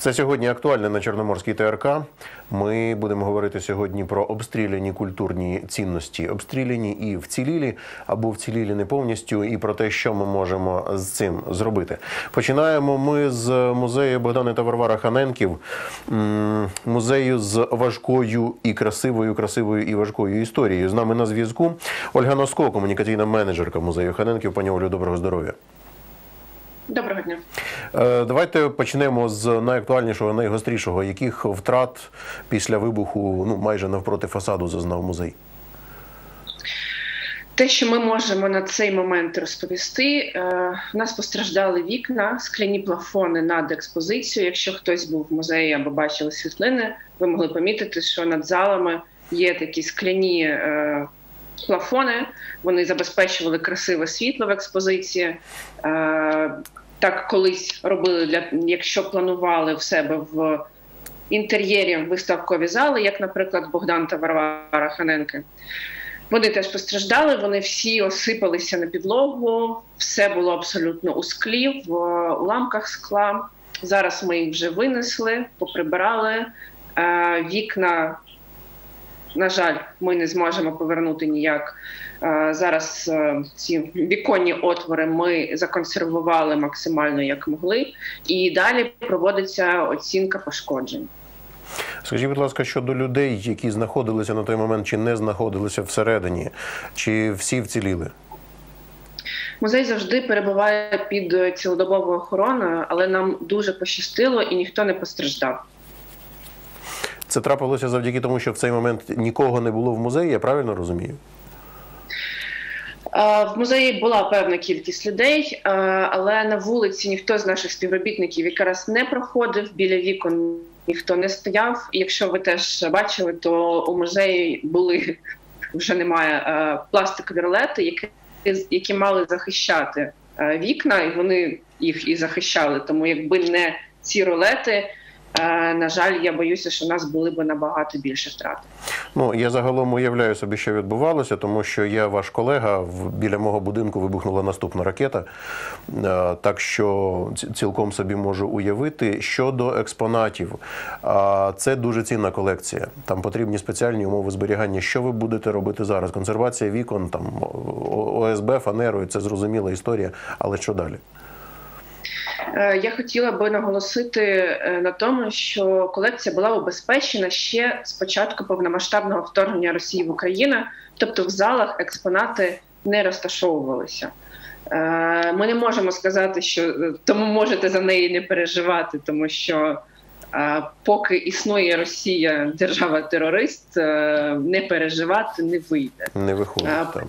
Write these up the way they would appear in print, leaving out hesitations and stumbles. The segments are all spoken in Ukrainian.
Це сьогодні актуальне на Чорноморській ТРК. Ми будемо говорити сьогодні про обстріляні культурні цінності. Обстріляні і вцілілі, або вцілілі не повністю, і про те, що ми можемо з цим зробити. Починаємо ми з музею Богдани та Варвари Ханенків. Музею з важкою і красивою і важкою історією. З нами на зв'язку Ольга Носко, комунікаційна менеджерка музею Ханенків. Пані Олю, доброго здоров'я. Доброго дня. Давайте почнемо з найактуальнішого, найгострішого. Яких втрат після вибуху майже навпроти фасаду зазнав музей? Те, що ми можемо на цей момент розповісти, в нас постраждали вікна, скляні плафони над експозицією. Якщо хтось був в музеї або бачили світлини, ви могли помітити, що над залами є такі скляні плафони, вони забезпечували красиве світло в експозиції. Так колись робили, якщо планували в себе в інтер'єрі виставкові зали, як, наприклад, Богдан та Варвара Ханенки. Вони теж постраждали, вони всі осипалися на підлогу, все було абсолютно у склі, в уламках скла. Зараз ми їх вже винесли, поприбирали. Вікна, на жаль, ми не зможемо повернути ніяк. Зараз ці віконні отвори ми законсервували максимально, як могли. І далі проводиться оцінка пошкоджень. Скажіть, будь ласка, щодо людей, які знаходилися на той момент чи не знаходилися всередині, чи всі вціліли? Музей завжди перебуває під цілодобовою охороною, але нам дуже пощастило і ніхто не постраждав. Це трапилося завдяки тому, що в цей момент нікого не було в музеї, я правильно розумію? В музеї була певна кількість людей, але на вулиці ніхто з наших співробітників якраз не проходив, біля вікон ніхто не стояв. І якщо ви теж бачили, то у музеї були, вже немає, пластикові ролети, які мали захищати вікна, і вони їх і захищали. Тому якби не ці ролети, на жаль, я боюся, що у нас були б набагато більше втрат. Я загалом уявляю собі, що відбувалося, тому що я ваш колега, біля мого будинку вибухнула наступна ракета, так що цілком собі можу уявити. Щодо експонатів, це дуже цінна колекція, там потрібні спеціальні умови зберігання. Що ви будете робити зараз? Консервація вікон, там, ОСБ, фанерою, це зрозуміла історія, але що далі? Я хотіла би наголосити на тому, що колекція була убезпечена ще з початку повномасштабного вторгнення Росії в Україну, тобто в залах експонати не розташовувалися. Ми не можемо сказати, що тому можете за неї не переживати, тому що поки існує Росія, держава-терорист, не переживати не вийде. Не виходить.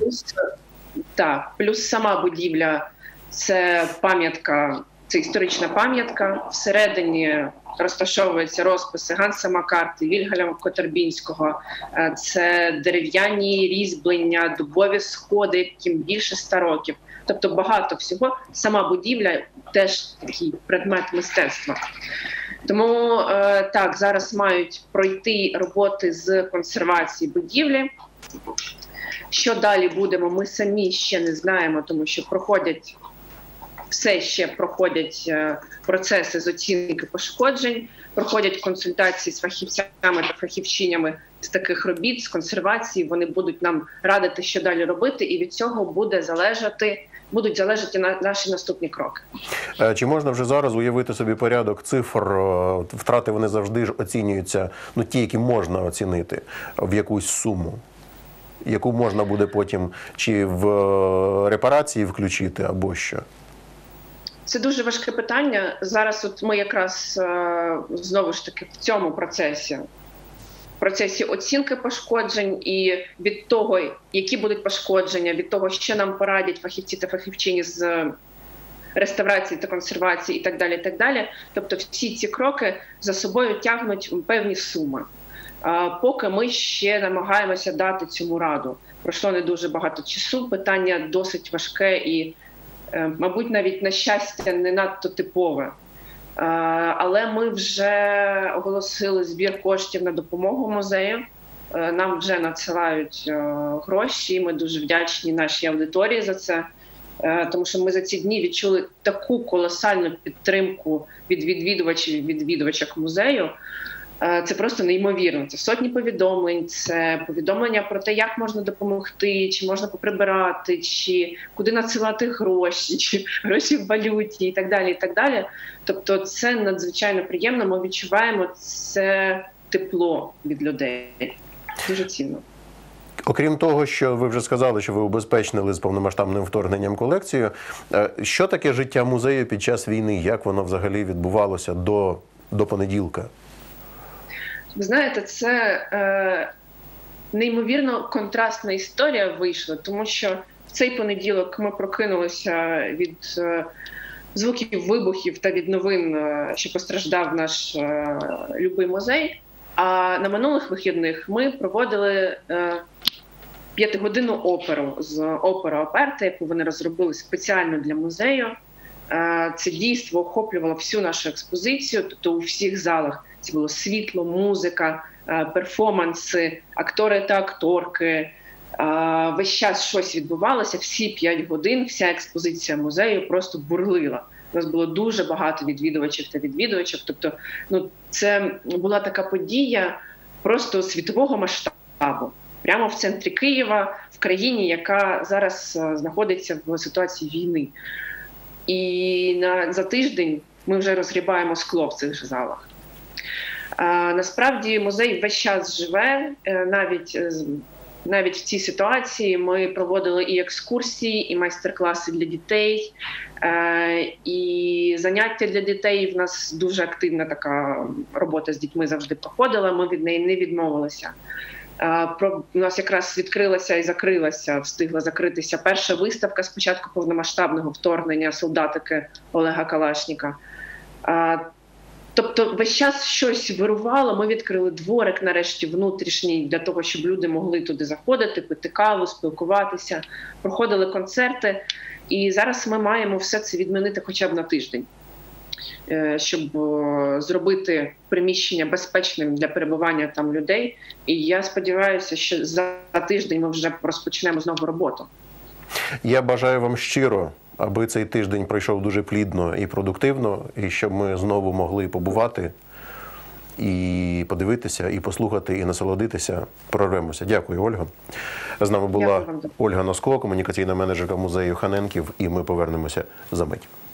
Плюс сама будівля – це пам'ятка, це історична пам'ятка. Всередині розташовуються розписи Ганса Макарти, Вільгельма Котарбінського. Це дерев'яні різьблення, дубові сходи, яким більше 100 років. Тобто багато всього. Сама будівля теж такий предмет мистецтва. Тому так, зараз мають пройти роботи з консервації будівлі. Що далі будемо, ми самі ще не знаємо, тому що все ще проходять процеси з оцінки пошкоджень, проходять консультації з фахівцями та фахівчинями з таких робіт, з консервації. Вони будуть нам радити, що далі робити, і від цього будуть залежати наші наступні кроки. Чи можна вже зараз уявити собі порядок цифр? Втрати вони завжди ж оцінюються, ті, які можна оцінити, в якусь суму. Яку можна буде потім чи в репарації включити, або що? Це дуже важке питання. Зараз ми якраз знову ж таки в цьому процесі оцінки пошкоджень, і від того, які будуть пошкодження, від того, що нам порадять фахівці та фахівчині з реставрації та консервації і так далі. Тобто всі ці кроки за собою тягнуть певні суми. Поки ми ще намагаємося дати цьому раду. Пройшло не дуже багато часу, питання досить важке і, мабуть, навіть на щастя не надто типове. Але ми вже оголосили збір коштів на допомогу музею. Нам вже надсилають гроші, ми дуже вдячні нашій аудиторії за це. тому що ми за ці дні відчули таку колосальну підтримку від відвідувачів і відвідувачок музею. Це просто неймовірно. Це сотні повідомлень, це повідомлення про те, як можна допомогти, чи можна поприбирати, чи куди надсилати гроші, чи гроші в валюті і так далі, і так далі. Тобто це надзвичайно приємно, ми відчуваємо це тепло від людей. Дуже цінно. Окрім того, що ви вже сказали, що ви убезпечнили з повномасштабним вторгненням колекцію, що таке життя музею під час війни? Як воно взагалі відбувалося до понеділка? Ви знаєте, це неймовірно контрастна історія вийшла, тому що в цей понеділок ми прокинулися від звуків вибухів та від новин, що постраждав наш любий музей. А на минулих вихідних ми проводили 5-годинну оперу з опера Оперта, яку вони розробили спеціально для музею. Це дійство охоплювало всю нашу експозицію, тобто у всіх залах це було світло, музика, перформанси, актори та акторки. Весь час щось відбувалося, всі 5 годин, вся експозиція музею просто бурлила. У нас було дуже багато відвідувачів та відвідувачок. Тобто, це була така подія просто світового масштабу. Прямо в центрі Києва, в країні, яка зараз знаходиться в ситуації війни. І за тиждень ми вже розгрібаємо скло в цих же залах. Насправді музей весь час живе, навіть в цій ситуації ми проводили і екскурсії, і майстер-класи для дітей, і заняття для дітей. В нас дуже активна така робота з дітьми завжди проходила, ми від неї не відмовилися. У нас якраз відкрилася і закрилася, встигла закритися перша виставка з початку повномасштабного вторгнення солдатики Олега Калашніка. Тобто весь час щось вирувало, ми відкрили дворик нарешті внутрішній для того, щоб люди могли туди заходити, пити каву, спілкуватися, проходили концерти. І зараз ми маємо все це відмінити хоча б на тиждень, щоб зробити приміщення безпечним для перебування там людей. І я сподіваюся, що за тиждень ми вже розпочнемо знову роботу. Я бажаю вам щиро, аби цей тиждень пройшов дуже плідно і продуктивно, і щоб ми знову могли побувати, і подивитися, і послухати, і насолодитися. Прорвемося. Дякую, Ольга. З нами була Ольга Носко, комунікаційна менеджерка музею Ханенків, і ми повернемося за мить.